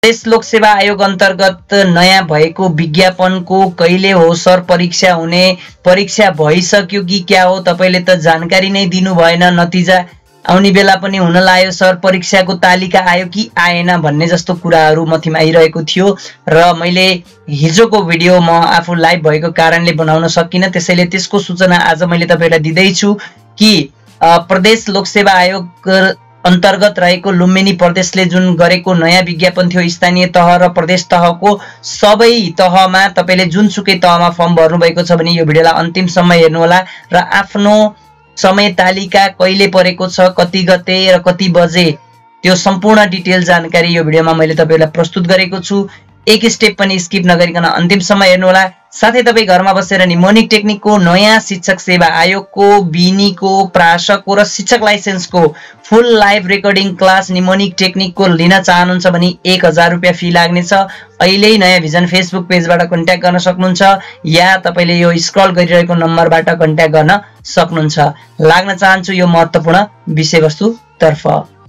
प्रदेश लोक सेवा आयोग अन्तर्गत नयाँ भएको विज्ञापनको कहिले हो सर परीक्षा हुने, परीक्षा भइसक्यो कि क्या हो? तपाईले त जानकारी नै दिनु भएन। नतिजा आउने बेला पनि हुन लाग्यो सर परीक्षाको तालिका आयो कि आएन भन्ने जस्तो कुराहरू मथि आइरहेको थियो र मैले हिजोको भिडियो म आफू लाइभ भएको कारणले बनाउन सकिनँ, त्यसैले त्यसको सूचना आज मैले तपाईलाई दिँदैछु कि प्रदेश लोक सेवा आयोग अन्तर्गत रहेको लुम्बिनी प्रदेशले जुन गरेको नयाँ विज्ञापन थियो, स्थानीय तह र प्रदेश तहको सबै तहमा तपाईले जुनसुकै तहमा फर्म भर्नुभएको छ भने यो भिडियोलाई अन्तिमसम्म हेर्नुहोला र आफ्नो समय तालिका कहिले परेको छ, कति गते र कति बजे, त्यो सम्पूर्ण डिटेल जानकारी यो भिडियोमा मैले तपाईलाई प्रस्तुत गरेको छु। एक स्टेप पनि स्किप नगरिकन अन्तिमसम्म हेर्नुहोला। साथै तपाई घरमा बसेर निमोनिक टेक्निकको नयाँ शिक्षक सेवा आयोगको, बिनीको, प्रासको र शिक्षक लाइसेन्सको full live recording class mnemonic टेक्निकको लिन चाहनुहुन्छ भने 1000 रुपैयाँ फी लाग्नेछ। अहिले नयाँ भिजन फेसबुक पेजबाट कन्ट्याक्ट गर्न सक्नुहुन्छ या तपाईले यो स्क्रल गरिरहेको नम्बरबाट कन्ट्याक्ट गर्न सक्नुहुन्छ। लाग्न चाहन्छु यो महत्त्वपूर्ण विषयवस्तु तर्फ।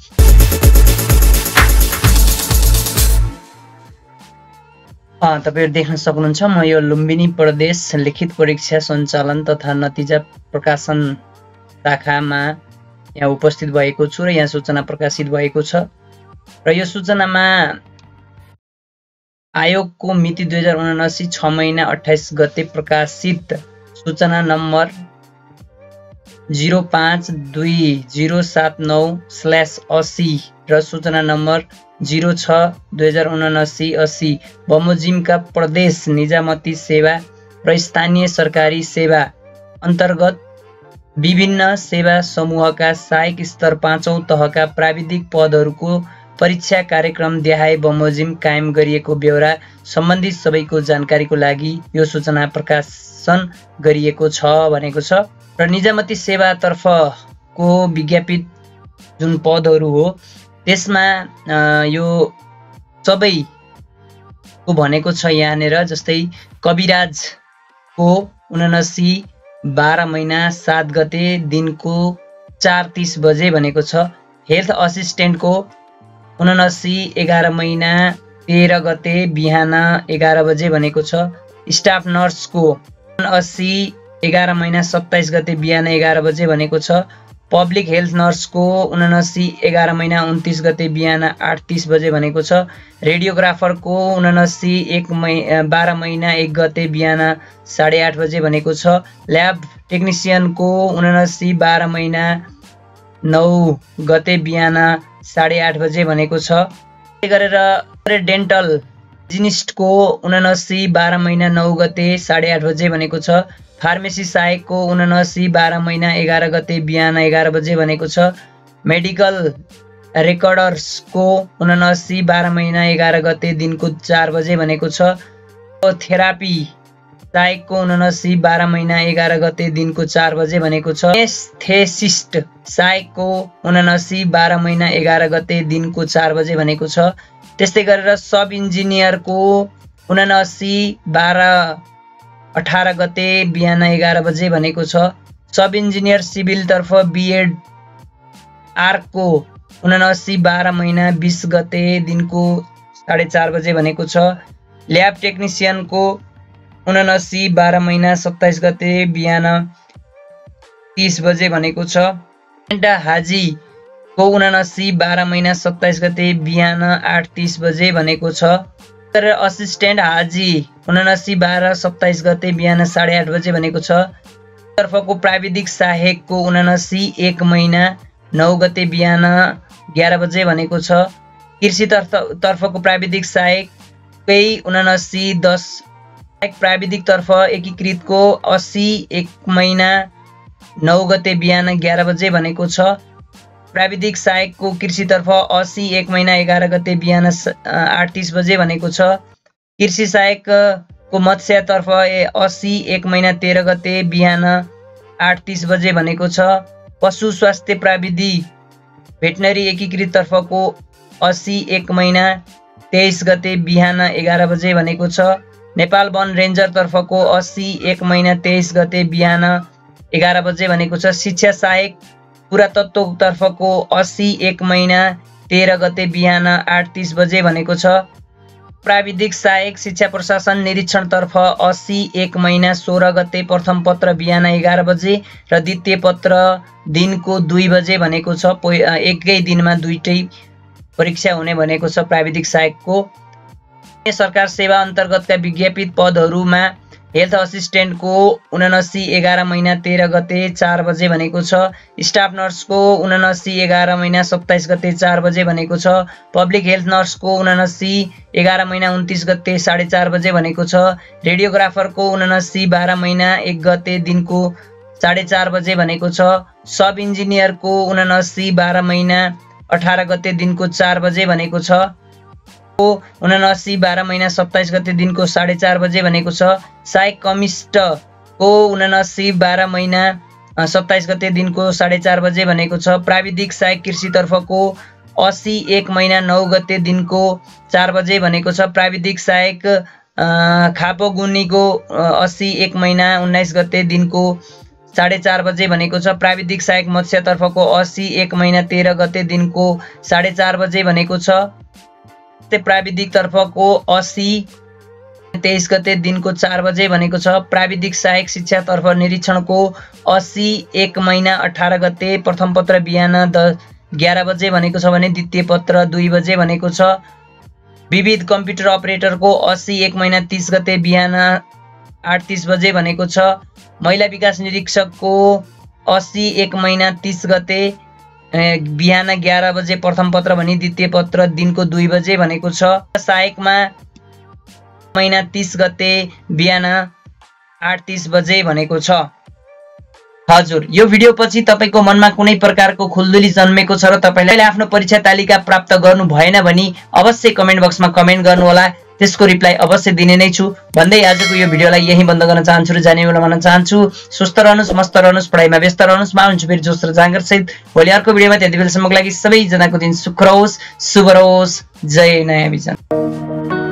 तपाईहरु देख्न सक्नुहुन्छ म यो लुम्बिनी प्रदेश लिखित परीक्षा सञ्चालन तथा नतिजा प्रकाशन शाखामा यहाँ उपस्थित भएको छु र यहाँ सूचना प्रकाशित भएको छ र यो सूचनामा आयोगको मिति 2079 6 महिना 28 गते प्रकाशित सूचना नम्बर 052079/80 र सूचना नम्बर 06/2079/80 बमोजिमका प्रदेश निजामती सेवा र स्थानीय सरकारी सेवा अन्तर्गत विभिन्न सेवा समूहका सहायक स्तर 5औं तहका प्राविधिक पदहरूको परीक्षा कार्यक्रम देहाय बमोजिम कायम गरिएको बेहोरा सम्बन्धित सबैको जानकारीको लागि यो सूचना प्रकाशन गरिएको छ भनेको छ र निजामती सेवा तर्फको विज्ञापित जुन पदहरू हो त्यसमा यो सबै को भनेको छ यहाँनेर। जस्तै कविराजको 79/12 महिना 7 गते दिनको 4:30 बजे भनेको छ। हेल्थ असिस्टेन्टको 79/11 महिना 13 गते बिहान 11 बजे भनेको छ। स्टाफ नर्सको 79/11 महिना 27 गते बिहान 11 बजे भनेको छ। पब्लिक हेल्थ नर्सको 79/11 महिना 29 गते बिहान 8:30 बजे भनेको छ। रेडियोग्राफरको 79/12 महिना 1 गते बिहान 8:30 बजे भनेको छ। ल्याब टेक्निसियनको 79/12 महिना 9 गते बिहान 8:30 बजे भनेको छ। त्यसै गरेर डेन्टल हाइजिनिस्टको 79/12 महिना 9 गते 8:30 बजे भनेको छ। फार्मेसी सहायकको 79/12 महिना 11 गते बिहान 11 बजे भनेको छ। मेडिकल रेकर्डर्सको 79/12 महिना 11 गते दिनको 4 बजे भनेको छ। थेरापी सहायकको 79/12 महिना 11 गते दिनको 4 बजे भनेको छ। एस्थेसिस्ट सहायकको 79/12 महिना 11 गते दिनको 4 बजे भनेको छ। त्यस्तै गरेर सब इन्जिनियरको 79/12/18 गते बिहान 11 बजे भनेको छ। सब इन्जिनियर सिभिल तर्फ बिएड आर्कको 79/12 महिना 20 गते दिनको 4:30 बजे भनेको छ। ल्याब टेक्निसियनको 79/12 महिना 27 गते बिहान 30 बजे भनेको छ। हाजीको 79/12 महिना 27 गते बिहान 8:30 बजे भनेको छ। असिस्टेन्ट हाजी 79/12 27 गते बिहान 8:30 बजे भनेको छ। तर्फको प्राविधिक सहायकको 79/1 महिना 9 गते बिहान 11 बजे भनेको छ। कृषि तर्फको प्राविधिक सहायकै 79/10 प्राविधिक तर्फ एकीकृतको 80/1 महिना 9 गते बिहान 11 बजे भनेको छ। प्राविधिक सहायकको कृषि तर्फ 80/1 महिना 11 गते बिहान 8:30 बजे भनेको छ। कृषि सहायकको मत्स्य तर्फ 80/1 महिना 13 गते बिहान 8:30 बजे भनेको छ। पशु स्वास्थ्य प्राविधि भेटनरी एकीकृत तर्फको 80/1 महिना 23 गते बिहान 11 बजे भनेको छ। नेपाल वन रेन्जर तर्फको 80/1 महिना 23 गते बिहान 11 बजे भनेको छ। शिक्षा सहायक पुरातत्व तर्फको 80/1 महिना 13 गते बिहान 8:30 बजे भनेको छ। प्राविधिक सहायक शिक्षा प्रशासन निरीक्षणतर्फ 80 1 महिना 16 गते प्रथम पत्र बिहान 11 बजे र द्वितीय पत्र दिनको 2 बजे भनेको छ। एकै दिनमा दुईटै परीक्षा हुने भनेको छ प्राविधिक सहायकको। सरकार सेवा अन्तर्गतका विज्ञापित पदहरूमा हेल्थ असिस्टेन्टको 79 11 महिना 13 गते 4 बजे भनेको छ। स्टाफ नर्सको 79 11 महिना 27 गते 4 बजे भनेको छ। पब्लिक हेल्थ नर्सको 79 11 महिना 29 गते 4:30 बजे भनेको छ। रेडियोग्राफरको 79 12 महिना 1 गते दिनको 4:30 बजे भनेको छ। सब इन्जिनियरको 79 12 महिना 18 गते दिनको 4 बजे भनेको छ। 79 12 महिना 27 गते दिनको 4:30 बजे भनेको छ। सहायक कमिस्टको 79 12 महिना 27 गते दिनको 4:30 बजे भनेको छ। प्राविधिक सहायक कृषितर्फको 80 1 महिना 9 गते दिनको 4 बजे भनेको छ। प्राविधिक सहायक खापगुनीको 80 1 महिना 19 गते दिनको 4:30 बजे भनेको छ। प्राविधिक सहायक मत्स्यतर्फको 80 1 महिना 13 गते दिनको 4:30 बजे भनेको छ। प्राविधिक तर्फको 80 23 गते दिनको 4 बजे भनेको छ। प्राविधिक सहायक शिक्षातर्फ निरीक्षणको 80 1 महिना 18 गते प्रथम पत्र बिहान 11 बजे भनेको छ भने द्वितीय पत्र 2 बजे भनेको छ। विविध कम्प्युटर अपरेटरको 80 1 महिना 30 गते बिहान 8:30 बजे भनेको छ। महिला विकास निरीक्षकको 80 1 महिना 30 गते बिहान 11 बजे प्रथम पत्र भनी द्वितीय पत्र दिनको 2 बजे भनेको छ। सहायकमा महिना 30 गते बिहान 8:30 बजे भनेको छ। हजुर, यो भिडियो पछि तपाईको मनमा कुनै प्रकारको खुल्दुली जन्मेको छ र तपाईले आफ्नो परीक्षा तालिका प्राप्त गर्नु भएन भने अवश्य कमेन्ट बक्समा कमेन्ट गर्नु होला, त्यसको रिप्लाई अवश्य दिने नै छु भन्दै आजको यो भिडियोलाई यही बन्द गर्न चाहन्छु र जाने बेला भन्न चाहन्छु स्वस्थ रहनुस्, मस्त रहनुस्, पढाइमा व्यस्त रहनुस्। म हुन्छु फेरि जोश र जाँगर सहित भोलि अर्को भिडियोमा। त्यति बेलासम्मको लागि सबैजनाको दिन सुख रहोस्, शुभ रहोस्। जय नयाँ विजन।